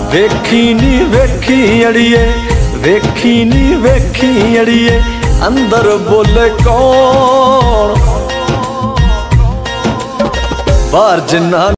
वेखी नी वेखी अड़िए, वेखी नी वेखी अड़िए, अंदर बोले कौन बाहर जिन्ना